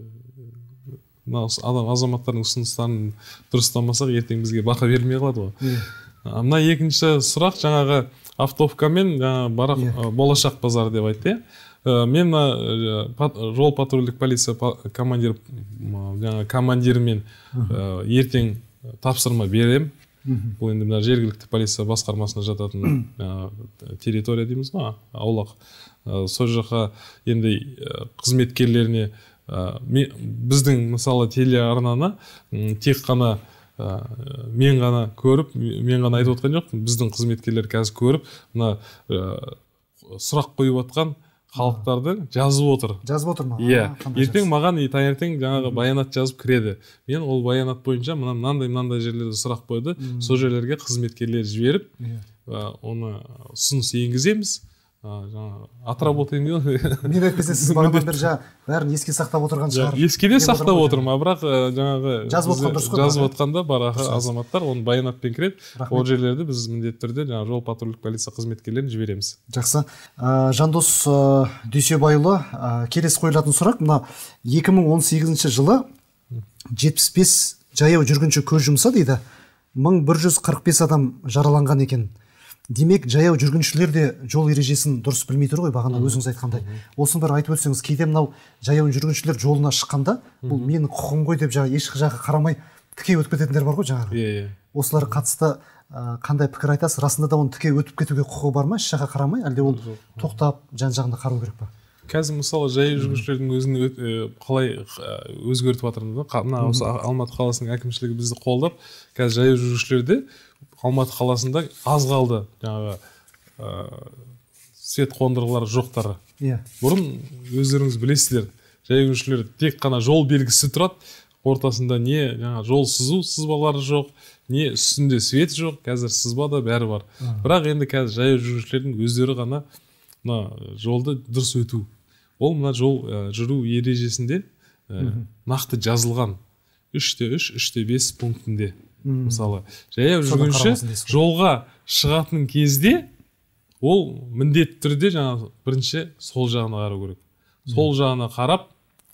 адам азаматтардың ұсыныстарын дұрыстамасақ, ертең бізге бақа бермей қалады ғой. Мына екінші сұрақ жаңағы автовкамен Болашақ базары деп айтты. Мен жол патрульдік полиция командир командирімен ертең тапсырма берем. Бұл енді мына жергілікті полиция басқармасына жататын территория дейміз ба, аулақ. Сол жаққа енді қызметкерлеріне біздің мысалы телеарнаны тек қана мен ғана көріп, мен ғана айтып отқан жоқпын, біздің қызметкерлер қазір көріп, мына сұрақ қойып отқан халықтарды жазып отыр. Жазып отыр ма? Иә. Ертең маған таңертең жаңағы баянат жазып кіреді. Мен ол баянат бойынша мынандай мынандай жерлерде сұрақ қойды, сол жерлерге қызметкерлер жіберіп, оны ұсыныс енгіземіз. Отработаем дейді. Мен әйтпесе сіз бағанадан бері бәрін еске сақтап отырған шығар. Еске де сақтап отырмын, бірақ жаңағы жазып отқанда барағы азаматтар оны баянатпен кіреді. Ол жерлерді біз міндетті түрде жаңағы жол патрульдік полиция қызметкерлерін жібереміз. Жақсы. Жандос Дүйсебайұлы, келесі қойылатын сұрақ, мына екі мың он сегізінші жылы жетпіс бес жаяу жүргінші көз жұмса дейді, мың бір жүз қырық бес адам жараланған екен. Демек, жаяу жүргіншілер де жол ережесін дұрыс білмей тұр ғой, бағана өзіңіз айтқандай. Осыны бір айтып өтсеңіз, кейде мынау жаяу жүргіншілер жолына шыққанда, бұл менің құқығым ғой деп жаңа ешқай жаққа қарамай тіке өтіп кететіндер бар ғой жаңағы. Осылар қатысты қандай пікір айтасыз? Расында да оны тіке өтіп кетуге құқығы бар ма, еш жаққа қарамай, әлде ол тоқтап жан-жағында қарау керек па? қазір мысалы жаяу жүргіншілердің өзін қалай өзгертіп жатырмыз да, мына осы Алматы қаласының әкімшілігі бізді қолдап, қазір жаяу жүргіншілерде Алматы қаласында аз қалды жаңағы свет қондырғылары жоқтары. Бұрын өздеріңіз білесіздер, жаяу жүргіншілер тек қана жол белгісі тұрады, ортасында не жаңа жол сызу сызбалары жоқ, не үстінде свет жоқ, қазір сызба да бәрі бар. Бірақ енді қазір жаяу жүргіншілердің өздері ғана мына жолды дұрыс өту. Ол мына жол жүру ережесінде нақты жазылған үш те үш, үш те бес пунктінде. Мысалы, жаяу жүргінші жолға шығатын кезде ол міндетті түрде жаңа бірінші сол жағына қарау керек. Сол жағына қарап,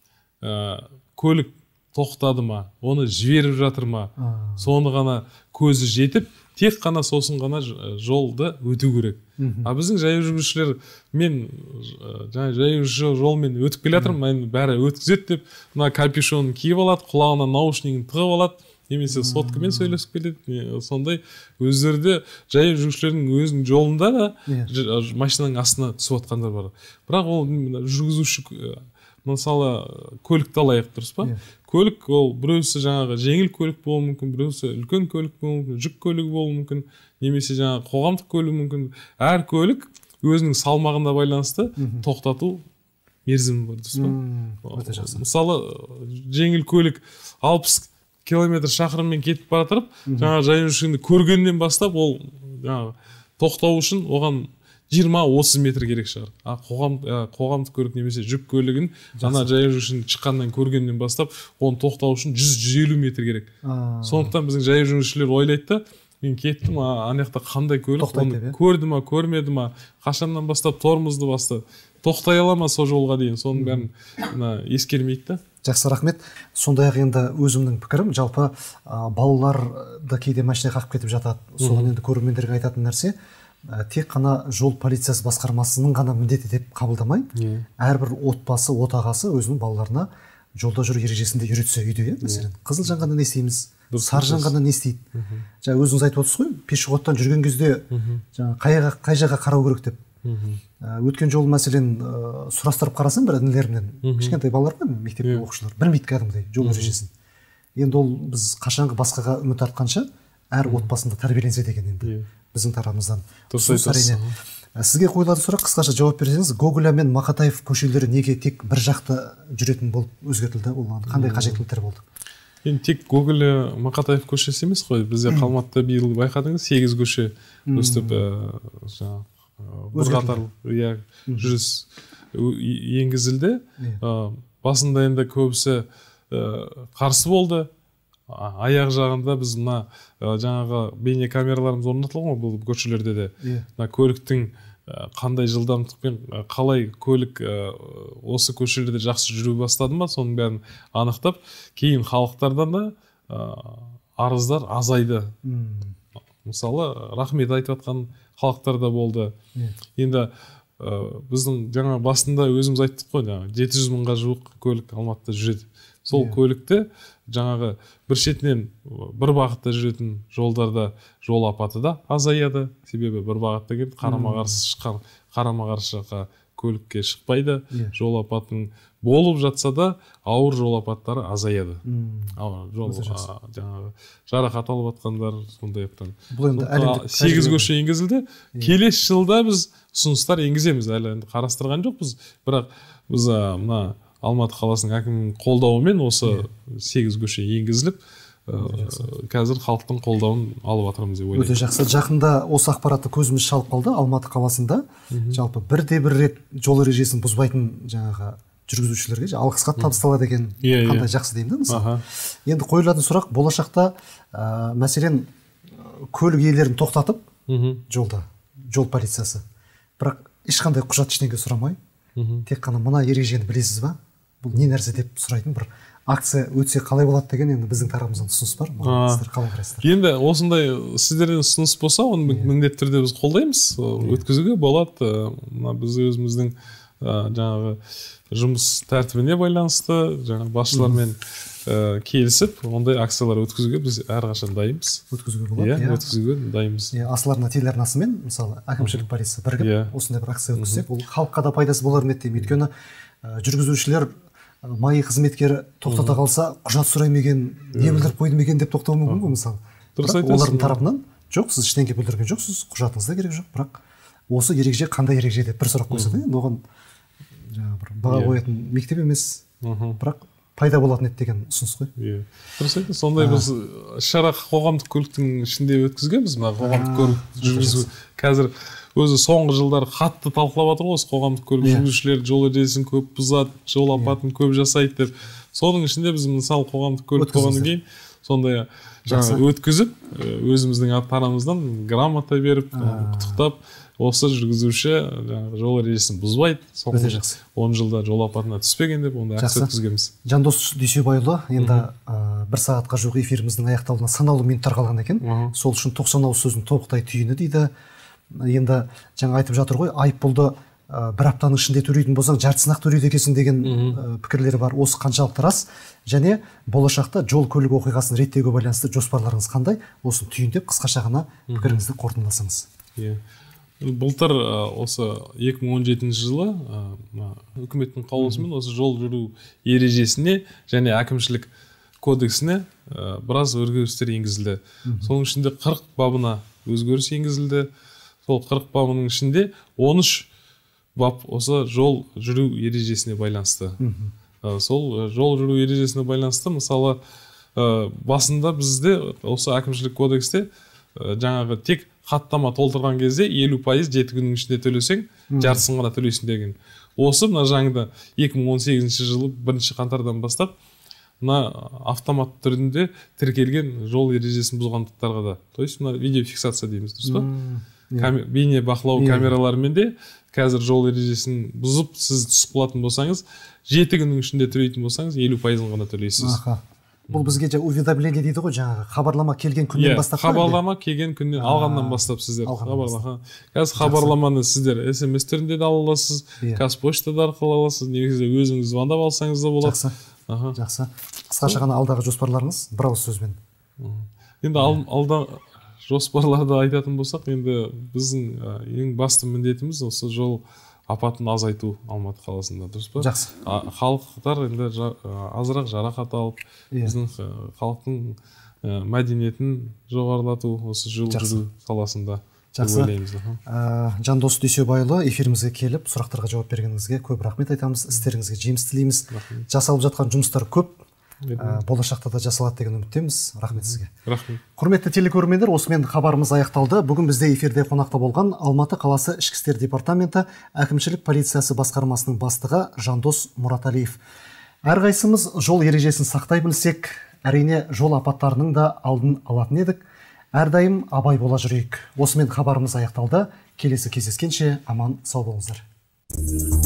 көлік тоқтады ма, оны жіберіп жатыр ма, соны ғана көзі жетіп, тек қана сосын ғана жолды өту керек. А біздің жаяу жүргіншілер, мен жаяу жолмен өтіп келе жатырмын, бәрі өткізеді деп, мына капюшонын киіп алады, құлағына наушнигін тығып алады, немесе соткамен сөйлесіп келеді. Сондай өздерде жаяу жүргіншілердің өзінің жолында да машинаның астына түсіп жатқандар бар. Бірақ ол жүргізуші, мысалы, көлікті алайық, дұрыс па? Көлік ол біреусі жаңағы жеңіл көлік болуы мүмкін, біреусі үлкен көлік болуы мүмкін, жүк көлігі болуы мүмкін, немесе жаңағы қоғамдық көлігі мүмкін. Әр көлік өзінің салмағына байланысты тоқтату мерзімі бар, дұрыс па? Мысалы, жеңіл көлік алпыс километр шақырыммен кетіп бара тұрып, жаңағы жаяу жүргіншіні көргеннен бастап, ол жаңағы тоқтау үшін оған жиырма отыз метр керек шығар. А қоғамдық көлік немесе жүк көлігін жаңа жаяу жүргіншіні шыққаннан көргеннен бастап, оны тоқтау үшін жүз жүз елу метр керек. Сондықтан біздің жаяу жүргіншілер ойлайды да, мен кеттім, ана жақта қандай көлік, оны көрді ма, көрмеді ма, қашаннан бастап тормозды басты, тоқтай ала ма сол жолға дейін, соның бәрін ескермейді да. Жақсы, рахмет. Сондай-ақ енді өзімнің пікірім, жалпы балаларды кейде машина қағып кетіп жатады. Соған енді көрермендерге айтатын нәрсе, тек қана жол полициясы басқармасының ғана міндеті деп қабылдамай, әрбір отбасы, отағасы өзінің балаларына жолда жүру ережесінде үйретсе үйде, мәселен, қызыл жанғанда не істейміз, сары жанғанда не істейді. Жаңа өзіңіз айтып отырсыз ғой, пешеходтан жүрген кезде қай жаққа қарау керек деп. Өткен жолы мәселен сұрастырып қарасам бір інілерімнен, кішкентай балалар бар, мектеп оқушылар, білмейді кәдімгідей жол ережесін. Енді ол біз қашанғы басқаға үміт артқанша әр отбасында тәрбиеленсе деген енді біздің тарапымыздан. Сізге қойылатын сұрақ қысқаша жауап берсеңіз, Гоголя мен Мақатаев көшелері неге тек бір жақты жүретін болып өзгертілді? Ол қандай қажеттіліктер болды? Енді тек Гоголя Мақатаев көшесі емес қой, бізде Алматыда биыл байқадыңыз, сегіз көше өстіп жаңағы бір қатар жүріс енгізілді. Басында енді көбісі қарсы болды. Аяқ жағында біз мына жаңағы бейне камераларымыз орнатылған ғой бұл көшелерде де. Мына көліктің қандай жылдамдықпен қалай көлік осы көшелерде жақсы жүру бастады ма, соның бәрін анықтап, кейін халықтардан да арыздар азайды. Мысалы, рахмет айтып жатқан халықтар да болды. Енді біздің жаңа басында өзіміз айттық қой, жеті жүз мыңға жуық көлік Алматыда жүреді. Сол көлікті жаңағы бір шетінен бір бағытта жүретін жолдарда жол апаты да азаяды. Себебі бір бағытта келіп қарама-қарсы шыққан, қарама-қарсыға көлікке шықпайды. Жол апатының болып жатса да ауыр жол апаттары азаяды. Жол жаңағы жарақат алып жатқандар сондайықтан. сегіз көше енгізілді. Келесі жылда біз ұсыныстар енгіземіз. Әлі енді қарастырған жоқпыз. Бірақ біз мына Алматы қаласының әкімінің қолдауымен осы сегіз көше енгізіліп, қазір халықтың қолдауын алып жатырмыз деп ойлаймын. Өте жақсы. Жақында осы ақпаратты көзіміз шалып қалды. Алматы қаласында жалпы бірде бір рет жол ережесін бұзбайтын жаңағы жүргізушілерге алғыс хат табысталады екен. Қандай жақсы деймін да мысалы. Енді қойылатын сұрақ, болашақта мәселен көлік иелерін тоқтатып жолда, жол полициясы, бірақ ешқандай құжат ештеңе сұрамай, тек қана мына ережені білесіз ба? Бұл не нәрсе деп сұрайтын бір акция өтсе қалай болады деген енді біздің тарапымыздан ұсыныс бар. Сіздер қалай қарайсыздар? Енді осындай сіздерден ұсыныс болса, оны міндетті түрде біз қолдаймыз. Өткізуге болады. Біз өзіміздің жаңағы жұмыс тәртібіне байланысты жаңағы басшылармен келісіп ондай акциялар өткізуге біз әрқашан дайынбыз. Өткізуге болады. Иә, өткізуге дайынбыз. Асыл арна телеарнасымен мысалы әкімшілік полиция бірігіп осындай бір акция өткізсек, ол халыққа да пайдасы болар ма еді деймін. Өйткені жүргізушілер майы қызметкері тоқтата қалса, құжат сұраймеген, не білдіріп қойды екен деп тоқтауы мүмкін ғой мысалы. Олардың тарапынан жоқ, сіз ештеңе білдірген жоқсыз, құжатыңыз да керек жоқ, бірақ осы ереже қандай ереже деп бір сұрақ қойса да, оған жаңағы бір баға қоятын мектеп емес, бірақ пайда болатын еді деген ұсыныс қой. Иә. Дұрыс айтты. Сондай біз іс-шара қоғамдық көліктің ішінде өткізгенбіз. Мына қоғамдық көлік жүргізу қазір өзі соңғы жылдары қатты талқылап жатыр ғой, осы қоғамдық көлік жүргізушілер жол ережесін көп бұзады, жол апатын көп жасайды деп. Соның ішінде біз мысалы қоғамдық көлік болғаннан кейін сондай жаңағы өткізіп, өзіміздің тарамыздан грамота беріп, құттықтап, осы жүргізуші жол ережесін бұзбайды, соңғы он жылда жол апатына түспеген деп онда акция өткізгенбіз. Жандос Дүйсебайұлы, енді бір сағатқа жуық эфиріміздің аяқталуына санаулы минуттар қалған екен. Сол үшін тоқсан ауыз сөздің тоқтай түйіні дейді. Енді жаңа айтып жатыр ғой, айыппұлды бір аптаның ішінде төлейтін болсаң, жартысын ақ төлейді екенсің деген пікірлері бар. Осы қаншалықты рас? Және болашақта жол көлік оқиғасын реттеуге байланысты жоспарларыңыз қандай? Осыны түйіндеп, қысқаша ғана пікіріңізді қорытындыласаңыз. Иә. Былтыр осы екі мың он жетінші жылы үкіметтің қаулысымен осы жол жүру ережесіне және әкімшілік кодексіне біраз өзгерістер енгізілді. Соның ішінде қырық бабына өзгеріс енгізілді. Сол қырық бабының ішінде он үш бап осы жол жүру ережесіне байланысты. Сол жол жүру ережесіне байланысты мысалы басында бізде осы әкімшілік кодексте жаңағы тек хаттама толтырған кезде елу пайыз жеті күннің ішінде төлесең, жартысын ғана төлейсің деген. Осы мына жаңында екі мың он сегізінші жылы бірінші қаңтардан бастап мына автомат түрінде тіркелген жол ережесін бұзғандықтарға да, то есть мына видеофиксация дейміз, дұрыс па? Бейне бақылау камераларымен де қазір жол ережесін бұзып, сіз түсіп қалатын болсаңыз, жеті күннің ішінде төлейтін болсаңыз, елу пайызын ғана төлейсіз. Бұл бізге уведомление дейді ғой, жаңағы хабарлама келген күннен бастап. Хабарлама келген күннен алғаннан бастап сіздер хабарлама. Қазір хабарламаны сіздер эс эм эс түрінде де ала аласыз, қазпоштада арқылы аласыз, негізі өзіңіз звондап алсаңыз да болады. Жақсы. Жақсы. Қысқаша ғана алдағы жоспарларыңыз бір ауыз сөзбен. Енді алда жоспарларды айтатын болсақ, енді біздің ең басты міндетіміз осы жол апатын азайту Алматы қаласында, дұрыс па? Жақсы. Халықтар енді азырақ жарақат алып, біздің халықтың мәдениетін жоғарылату осы жол жүру саласында. Жақсы. Жандос Дүйсебайұлы, эфирімізге келіп, сұрақтарға жауап бергеніңізге көп рахмет айтамыз. Істеріңізге жеміс тілейміз. Жасалып жатқан жұмыстар көп. Болашақта да жасалады деген үміттеміз. Рахмет сізге. Рахмет. Құрметті телекөрермендер, осымен хабарымыз аяқталды. Бүгін бізде эфирде қонақта болған Алматы қаласы Ішкі істер департаменті әкімшілік полициясы басқармасының бастығы Жандос Мұраталиев. Әрқайсымыз жол ережесін сақтай білсек, әрине жол апаттарының да алдын алатын едік. Әрдайым абай бола жүрейік. Осымен хабарымыз аяқталды. Келесі кездескенше аман сау болыңыздар.